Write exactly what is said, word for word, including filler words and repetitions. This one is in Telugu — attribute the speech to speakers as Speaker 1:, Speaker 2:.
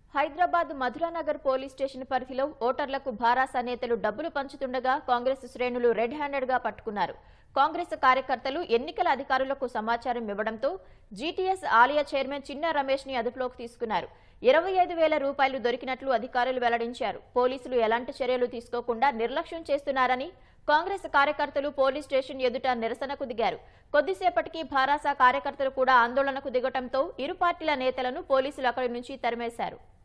Speaker 1: హైదరాబాద్ మధురానగర్ పోలీస్ స్టేషన్ పరిధిలో ఓటర్లకు భారాస నేతలు డబ్బులు పంచుతుండగా కాంగ్రెస్ శ్రేణులు రెడ్ హ్యాండెడ్ గా పట్టుకున్నారు. కాంగ్రెస్ కార్యకర్తలు ఎన్నికల అధికారులకు సమాచారం ఇవ్వడంతో జీటీఎస్ ఆలయ చైర్మన్ చిన్న రమేష్ ని అదుపులోకి తీసుకున్నారు. ఇరవై ఐదు వేల రూపాయలు దొరికినట్లు అధికారులు వెల్లడించారు. పోలీసులు ఎలాంటి చర్యలు తీసుకోకుండా నిర్లక్ష్యం చేస్తున్నారని కాంగ్రెస్ కార్యకర్తలు పోలీస్ స్టేషన్ ఎదుట నిరసనకు దిగారు. కొద్దిసేపటికి భారాస కార్యకర్తలు కూడా ఆందోళనకు దిగటంతో ఇరు పార్టీల నేతలను పోలీసులు అక్కడి నుంచి తరిమేశారు.